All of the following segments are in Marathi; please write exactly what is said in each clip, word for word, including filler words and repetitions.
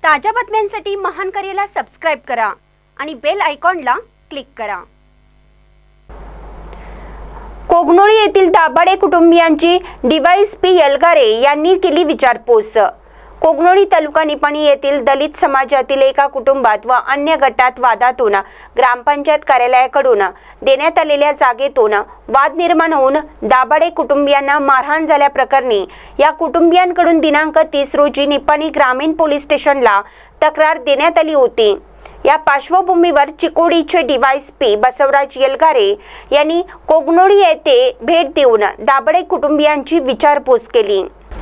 ताज्या बातम्यांसाठी महान करेला सबस्क्राइब करा आणि बेल आयकॉनला क्लिक करा। कोगनोळी येथील दाभाडे कुटुंबियांची डीवायएसपी येलगारे यांनी केली विचारपूस। कोगनोळी तालुका निपाणी येथील दलित समाजातील एका कुटुंबात व अन्य गटात वादातून ग्रामपंचायत कार्यालयाकडून देण्यात आलेल्या जागेतून वाद निर्माण होऊन दाभाडे कुटुंबियांना मारहाण झाल्याप्रकरणी या कुटुंबियांकडून दिनांक तीस रोजी निपाणी ग्रामीण पोलीस स्टेशनला तक्रार देण्यात आली होती। या पार्श्वभूमीवर चिकोडीचे डीवायएसपी बसवराज येलगारे यांनी कोगनोळी येथे भेट देऊन दाभाडे कुटुंबियांची विचारपूस केली।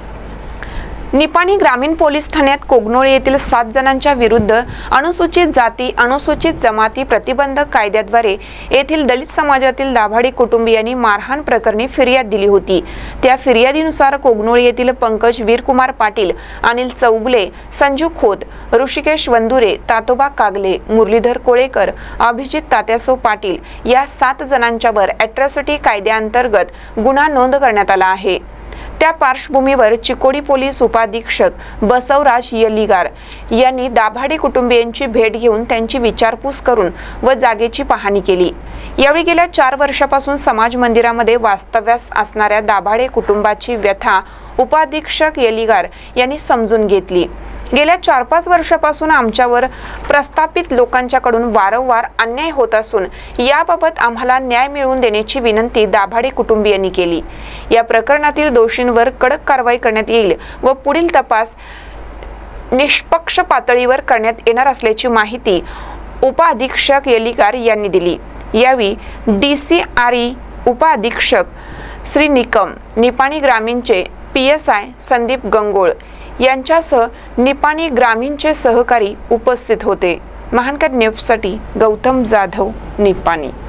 निपाणी ग्रामीण पोलीस ठाण्यात कोगनोळी येथील सात जणांच्या विरुद्ध अनुसूचित जाती अनुसूचित जमाती प्रतिबंधक कायद्याद्वारे येथील दलित समाजातील दाभाडे कुटुंबियांनी मारहाण प्रकरणी फिर्याद दिली होती। त्या फिर्यादीनुसार कोगनोळी येथील पंकज वीरकुमार पाटील, अनिल चौगले, संजू खोत, ऋषिकेश वंदुरे, तातोबा कागले, मुरलीधर कोळेकर, अभिजित तात्यासो पाटील या सात जणांच्यावर अॅट्रॉसिटी कायद्याअंतर्गत गुन्हा नोंद करण्यात आला आहे। त्या पार्श्वभूमीवर चिकोडी पोलीस उपाधीक्षक बसवराज येलिगार यांनी दाभाडे कुटुंबियांची भेट घेऊन त्यांची विचारपूस करून व जागेची पाहणी केली। यावेळी गेल्या चार वर्षापासून समाज मंदिरामध्ये वास्तव्यास असणाऱ्या दाभाडे कुटुंबाची व्यथा उपाधीक्षक येलिगार यांनी समजून घेतली। गेल्या चार पाच वर्षापासून आमच्यावर प्रस्थापित लोकांच्याकडून वारंवार अन्याय होत असून याबाबत आम्हाला न्याय मिळवून देण्याची विनंती दाभाडे कुटुंबियांनी केली। या प्रकरणातील दोषींवर कडक कारवाई करण्यात येईल व पुढील तपास निष्पक्ष पातळीवर करण्यात येणार असल्याची माहिती उपाधीक्षक येलिगार यांनी दिली। यावेळी डीसीआरई उपाधीक्षक श्री निकम, निपाणी ग्रामीणचे पीएसआय संदीप गंगोळ यांच्यासह निपाणी ग्रामीणचे सहकारी उपस्थित होते। महानकर न्यूजसाठी गौतम जाधव, निपाणी।